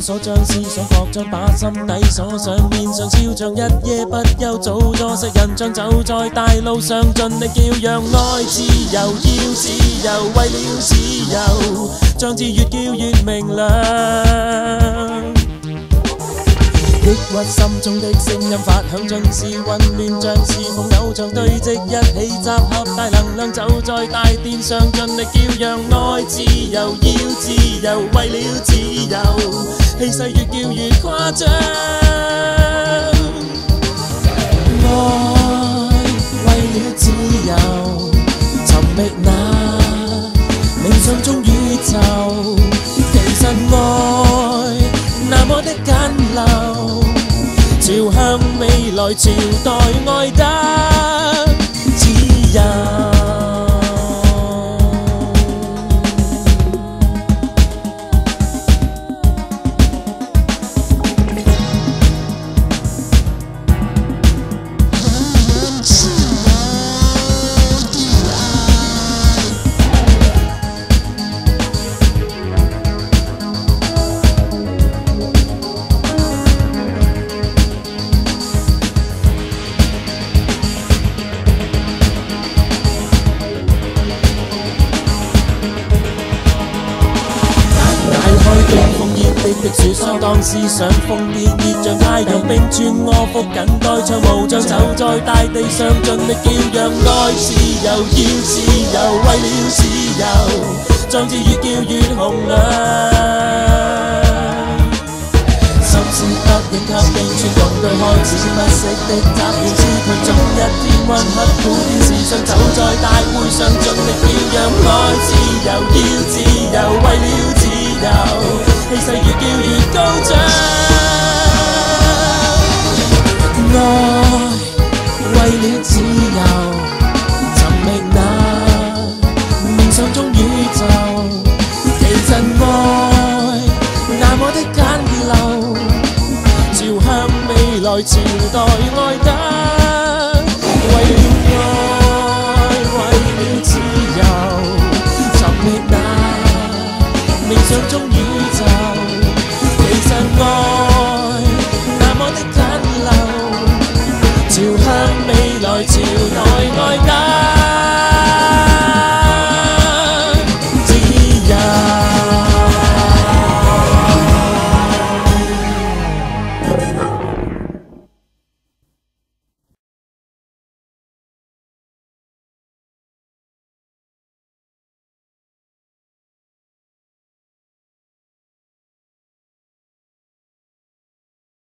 所將思想擴張，把心底鎖上，面上笑像一夜不休，早咗識人像走在大路上，盡力叫讓愛自由，要自由，為了自由，將字越叫越明亮。抑鬱心中的聲音發響，盡是混亂，像是夢偶像堆積一起，集合大能量，走在大殿上，盡力叫讓愛自由，要自由，為了自由，氣勢越叫越誇張。愛為了自由，尋覓那冥想中宇宙，其實愛那麼的簡陋，朝向未來，朝待愛得自由。的雪霜當思想瘋癲，熱像太陽冰川臥伏緊待唱無像走在大地上，盡力叫讓愛自由，要自由，為了自由，將字越叫越洪亮。心思不應給冰川共對開始不息的雜亂之途，終一天溫刻古典時尚走在大會上，盡力叫讓愛自由，要自由，為了自由。氣勢越叫越高漲，愛為了自由，尋覓那夢想中宇宙，其實愛那麼的簡陋，朝向未來，朝待愛。